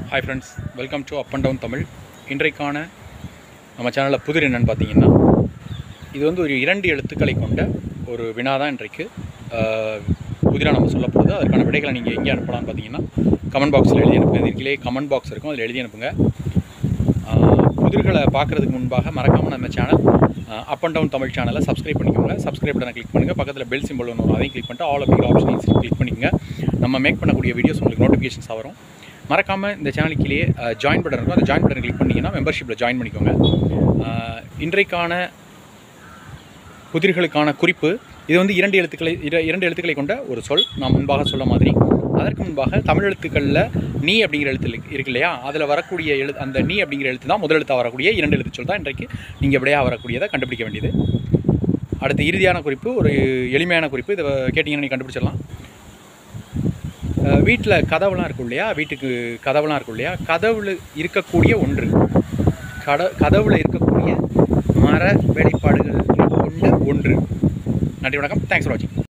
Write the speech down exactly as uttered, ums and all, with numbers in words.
Hi friends, welcome to Up and Down Tamil. இன்றைக்கான நம்ம சேனலில் புதிர் என்னன்னு பார்த்தீங்கன்னா, இது வந்து ஒரு இரண்டு எழுத்துக்களை கொண்ட ஒரு வினா தான் இன்றைக்கு புதிராக நம்ம சொல்ல போகிறது. அதற்கான விடைகளை நீங்கள் எங்கே அனுப்பலாம்னு பார்த்தீங்கன்னா, கமெண்ட் பாக்ஸில் எழுதி அனுப்புங்க. இதுக்கிலே கமெண்ட் பாக்ஸ் இருக்கும், அதில் எழுதி அனுப்புங்க. புதிர்களை பார்க்குறதுக்கு முன்பாக மறக்காமல் நம்ம channel up and down Tamil சேனலை சப்ஸ்கிரைப் பண்ணிக்கோங்க. சப்ஸ்கிரைப் பட்டனை கிளிக் பண்ணுங்கள். பக்கத்தில் பெல் சிம்பிள் ஒன்று வரும், அதையும் கிளிக் பண்ணிட்டு ஆல் அப்படிங்கிற ஆப்ஷனையும் கிளிக் பண்ணிக்கோங்க. நம்ம மேக் பண்ணக்கூடிய வீடியோஸ் உங்களுக்கு நோட்டிஃபிகேஷன்ஸாக வரும். மறக்காமல் இந்த சேனலுக்கிலே ஜாயின் பட்டன் இருக்கும், அந்த ஜாயின் பட்டன் கிளிக் பண்ணிங்கன்னா மெம்பர்ஷிப்பில் ஜாயின் பண்ணிக்கோங்க. இன்றைக்கான புதிர்களுக்கான குறிப்பு, இது வந்து இரண்டு எழுத்துக்களை இரண்டு எழுத்துக்களை கொண்ட ஒரு சொல். நான் முன்பாக சொல்ல மாதிரி, அதற்கு முன்பாக தமிழ் எழுத்துக்களில் நீ அப்படிங்கிற எழுத்து இருக்கு இல்லையா, அதில் வரக்கூடிய எழு அந்த நீ அப்படிங்கிற எழுத்து தான் முதல் எழுத்தாக வரக்கூடிய இரண்டு எழுத்து சொல் தான் இன்றைக்கு நீங்கள் விடையாக வரக்கூடியதை கண்டுபிடிக்க வேண்டியது. அடுத்து இறுதியான குறிப்பு, ஒரு எளிமையான குறிப்பு. இதை கேட்டிங்கன்னா நீங்கள் கண்டுபிடிச்சிடலாம். வீட்டில் கதவுலாம் இருக்கும் இல்லையா, வீட்டுக்கு கதவுலாம் இருக்கும் இல்லையா, கதவுல இருக்கக்கூடிய ஒன்று, கட கதவுல இருக்கக்கூடிய மர வேலைப்பாடுகள் கொண்ட ஒன்று. நன்றி, வணக்கம். தேங்க்ஸ் ஃபார் வாட்சிங்.